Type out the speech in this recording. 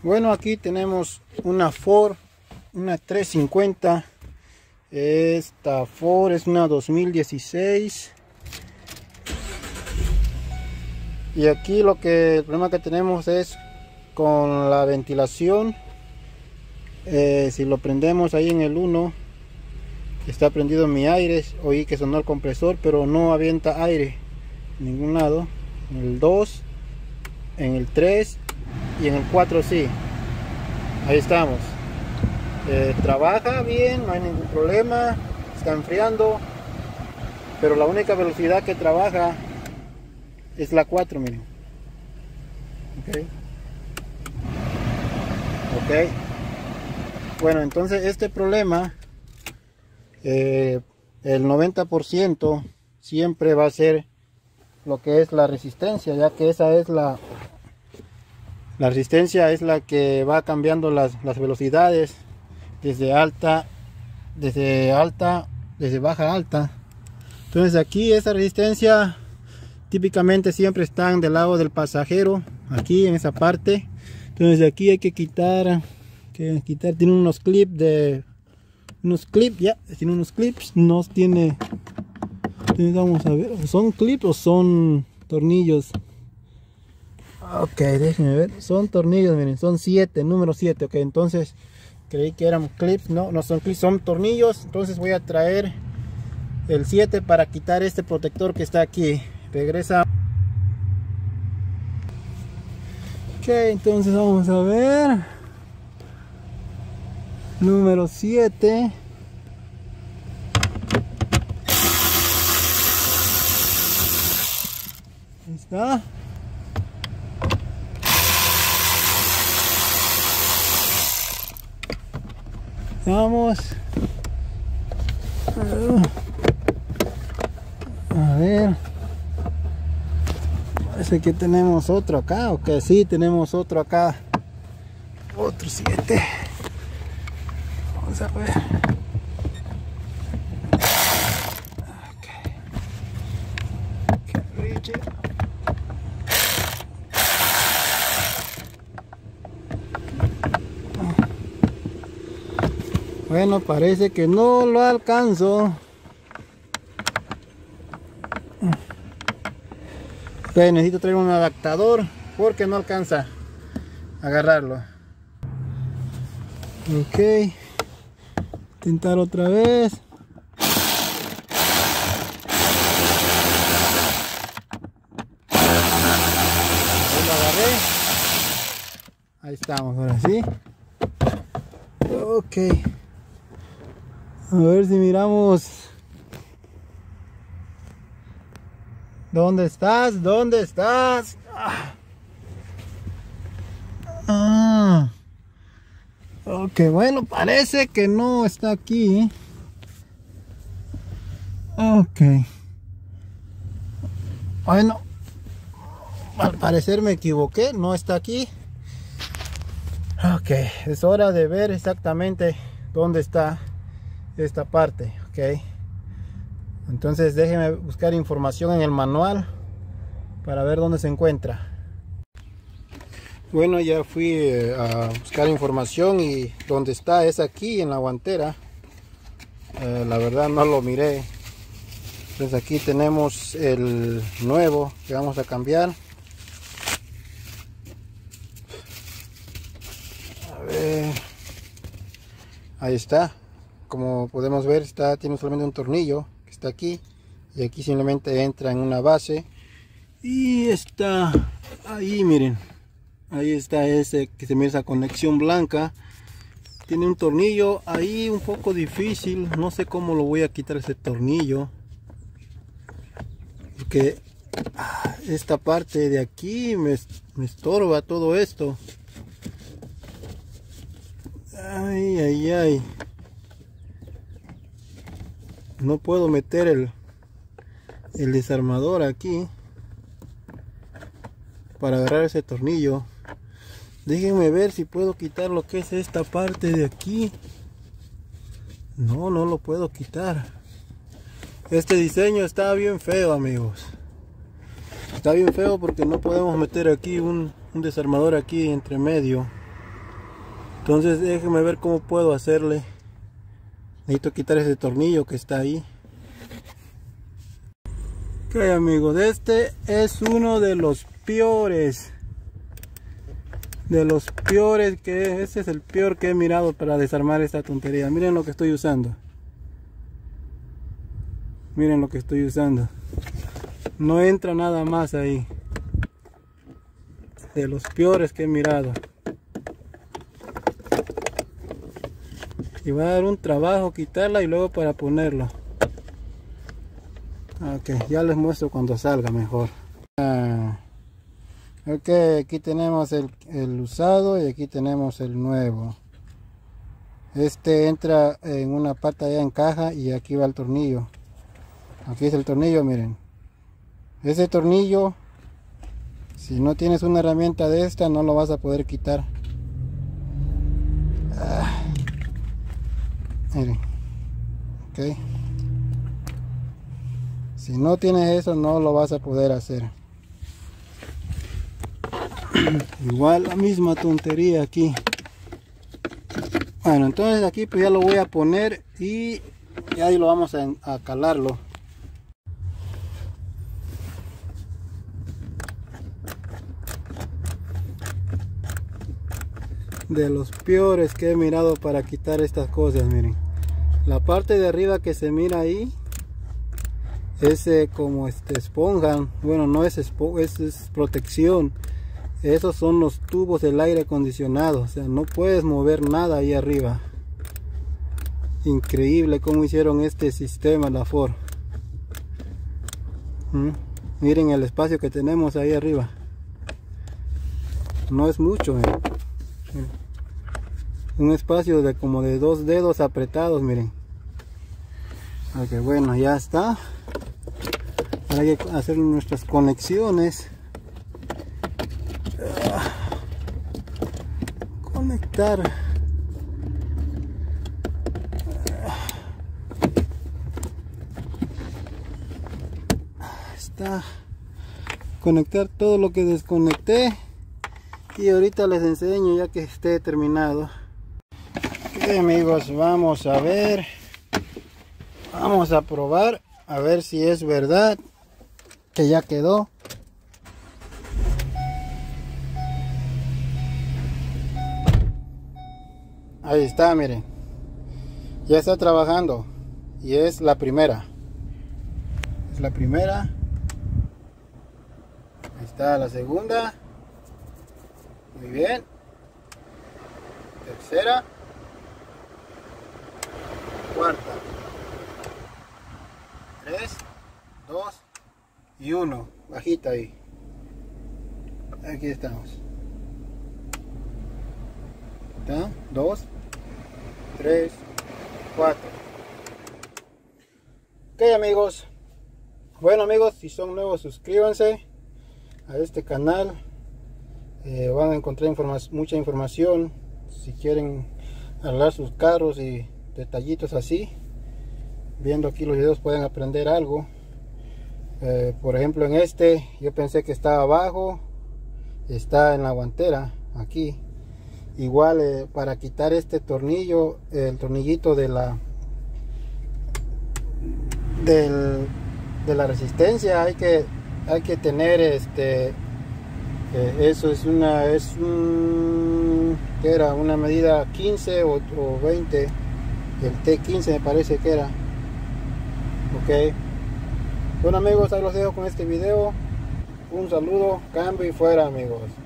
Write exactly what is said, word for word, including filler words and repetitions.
Bueno, aquí tenemos una Ford, una trescientos cincuenta. Esta Ford es una dos mil dieciséis. Y aquí lo que el problema que tenemos es con la ventilación. Eh, si lo prendemos ahí en el uno, está prendido mi aire. Oí que sonó el compresor, pero no avienta aire en ningún lado. En el dos, en el tres y en el cuatro sí. Ahí estamos. Eh, trabaja bien, no hay ningún problema. Está enfriando, pero la única velocidad que trabaja es la cuatro, miren. Ok. Ok. Bueno, entonces este problema, eh, el noventa por ciento siempre va a ser lo que es la resistencia, ya que esa es la la resistencia es la que va cambiando las, las velocidades desde alta, desde alta, desde baja a alta. Entonces aquí esa resistencia típicamente siempre están del lado del pasajero, aquí en esa parte. Entonces de aquí hay que quitar, que quitar, tiene unos clips de, unos clips, ya, tiene unos clips, no tiene, vamos a ver, ¿son clips o son tornillos? Ok, déjenme ver, son tornillos, miren, son siete, número siete, ok, entonces creí que eran clips, no, no son clips, son tornillos. Entonces voy a traer el siete para quitar este protector que está aquí. Regresa. Ok, entonces vamos a ver, número siete. Ahí está. Vamos a ver, parece que tenemos otro acá, o que sí, tenemos otro acá, otro siete. Vamos a ver. Okay. Okay, bueno, parece que no lo alcanzo. Okay, necesito traer un adaptador porque no alcanza a agarrarlo. Ok, intentar otra vez. Ahí lo agarré. Ahí estamos, ahora sí. Ok. A ver si miramos. ¿Dónde estás? ¿Dónde estás? Ah. Ok, bueno, parece que no está aquí. Ok. Bueno, al parecer me equivoqué, no está aquí. Ok, es hora de ver exactamente dónde está esta parte. Ok, entonces déjenme buscar información en el manual para ver dónde se encuentra. Bueno, ya fui eh, a buscar información y donde está es aquí en la guantera. Eh, la verdad no lo miré. Entonces aquí tenemos el nuevo que vamos a cambiar. A ver, ahí está. Como podemos ver, está, tiene solamente un tornillo que está aquí, y aquí simplemente entra en una base y está ahí, miren, ahí está ese que se mira, esa conexión blanca. Tiene un tornillo ahí un poco difícil, no sé cómo lo voy a quitar ese tornillo, porque esta parte de aquí me, me estorba todo esto. Ay, ay, ay. No puedo meter el, el desarmador aquí para agarrar ese tornillo. Déjenme ver si puedo quitar lo que es esta parte de aquí. No, no lo puedo quitar. Este diseño está bien feo, amigos. Está bien feo porque no podemos meter aquí un, un desarmador aquí entre medio. Entonces déjenme ver cómo puedo hacerle. Necesito quitar ese tornillo que está ahí. Ok, amigos, este es uno de los peores. De los peores que este es el peor que he mirado para desarmar esta tontería. Miren lo que estoy usando. Miren lo que estoy usando. No entra nada más ahí. De los peores que he mirado. Y va a dar un trabajo quitarla y luego para ponerlo. Ok, ya les muestro cuando salga mejor. Ah, ok, aquí tenemos el, el usado y aquí tenemos el nuevo. Este entra en una parte allá en caja y aquí va el tornillo. Aquí es el tornillo, miren. Ese tornillo, si no tienes una herramienta de esta, no lo vas a poder quitar. Ah, miren. Ok. Si no tienes eso, no lo vas a poder hacer. Igual la misma tontería aquí. Bueno, entonces aquí pues ya lo voy a poner y ahí lo vamos a, a calarlo. De los peores que he mirado para quitar estas cosas, miren. La parte de arriba que se mira ahí es eh, como este esponja. Bueno, no es esponja, es, es protección. Esos son los tubos del aire acondicionado. O sea, no puedes mover nada ahí arriba. Increíble cómo hicieron este sistema la Ford. ¿Mm? Miren el espacio que tenemos ahí arriba. No es mucho, miren. Un espacio de como de dos dedos apretados, miren. Ok, bueno, ya está. Ahora hay que hacer nuestras conexiones. Conectar. Está. Conectar todo lo que desconecté. Y ahorita les enseño ya que esté terminado. Ok, amigos, vamos a ver. Vamos a probar. A ver si es verdad que ya quedó. Ahí está, miren. Ya está trabajando. Y es la primera. Es la primera. Ahí está la segunda. Muy bien. Tercera. Cuarta. Tres, dos y uno. Bajita ahí. Aquí estamos. ¿Está? Dos, tres, cuatro. Ok, amigos. Bueno, amigos, si son nuevos, suscríbanse a este canal. Eh, van a encontrar informa mucha información. Si quieren arreglar sus carros y detallitos así, viendo aquí los videos pueden aprender algo. Eh, por ejemplo, en este yo pensé que estaba abajo, está en la guantera aquí. Igual eh, para quitar este tornillo, el tornillito de la del, de la resistencia, hay que hay que tener este eh, eso es una es un que era una medida quince o, o veinte. El T quince me parece que era. Ok, bueno, amigos, ahí los dejo con este video. Un saludo, cambio y fuera, amigos.